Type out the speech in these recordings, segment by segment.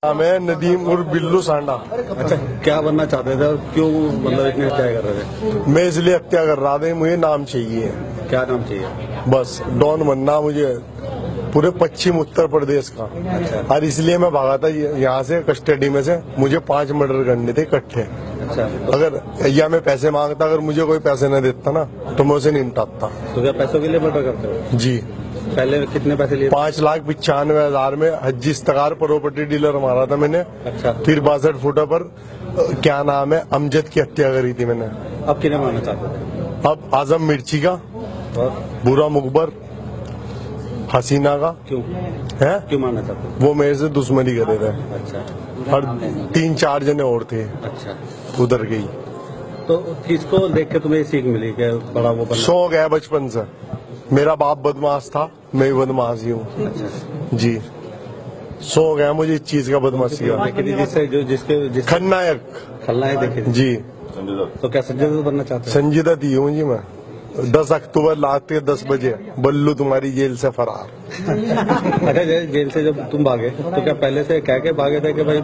मैं नदीम उर्फ बिल्लू सांडा। अच्छा, क्या बनना चाहते थे और क्यों मतलब इतनी हत्या कर रहे थे? मैं इसलिए हत्या कर रहा था, मुझे नाम चाहिए। क्या नाम चाहिए? बस डॉन बनना मुझे पूरे पश्चिम उत्तर प्रदेश का। अच्छा। और इसलिए मैं भागा था यहाँ से कस्टडी में से। मुझे 5 मर्डर करने थे इकट्ठे। अच्छा, अगर या मैं पैसे मांगता, अगर मुझे कोई पैसे न देता ना तो मैं उसे निपटाता। तो क्या पैसों के लिए मर्डर करते हो? जी। पहले कितने पैसे लिए? 5,95,000 में हज्जी इस्तकार प्रॉपर्टी डीलर मारा था मैंने। अच्छा। फिर 62 फुटा पर क्या नाम है अमजद की हत्या करी थी मैंने। अब किन्हें मारना चाहते थे? अब आजम मिर्ची का और बुरा मुखबर हसीना का। क्यों है क्यों मारना चाहते थे? वो मेरे से दुश्मनी कर रहे थे। अच्छा। और 3-4 जने और थे, अच्छा, उधर गई। तो किसको देख के तुम्हें ये सीख मिली कि बड़ा वो बनना? शौक है बचपन से। मेरा बाप बदमाश था, मैं भी बदमाश ही हूँ। अच्छा। जी, शौक है मुझे इस चीज का, बदमाशी का। देखी थी जिससे जो जिसके खलनायक। खलनायक देखी थी? जी। तो क्या संजय दत्त बनना चाहते हैं? संजीदा दी हूँ जी मैं। 10 अक्टूबर रात के 10 बजे बल्लू तुम्हारी जेल से फरार। अच्छा, जेल से जब तुम भागे तो क्या पहले से कह के भागे थे कि भाई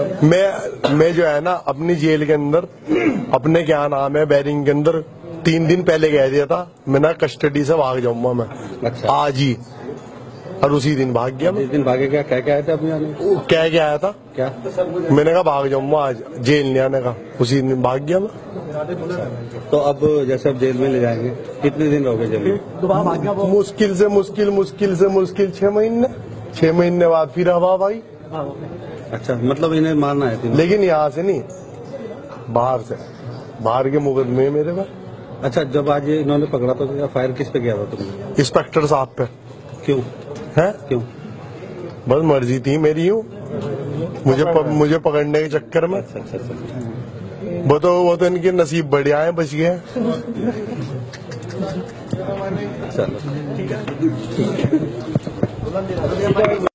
मैं जो है ना अपनी जेल के अंदर अपने क्या नाम है बैरिंग के अंदर 3 दिन पहले कह दिया था मैं ना कस्टडी से भाग जाऊंगा मैं। अच्छा। आज ही। और उसी दिन भाग गया मैं। जिस दिन भागे क्या कह के आए थे अपने आने? कह के आया था क्या? मैंने कहा भाग जाऊंगा आज, जेल नहीं आने का। उसी दिन भाग गया मैं। तो अब जैसे अब जेल में ले जाएंगे, कितने दिन रहोगे जेल में? मुश्किल से मुश्किल 6 महीने। 6 महीने बाद फिर हवा भाई। अच्छा, मतलब इन्हें मारना है? लेकिन यहाँ से नहीं, बाहर से। बाहर के मुकदमे मेरे में। अच्छा, जब आज ये इन्होंने पकड़ा तो क्या फायर किस पे किया था तुमने? इंस्पेक्टर साहब पे। क्यों है क्यों? बस मर्जी थी मेरी हूँ। मुझे पकड़ने के चक्कर में। अच्छा। वो तो इनके नसीब बढ़िया है, बच गए। चलो।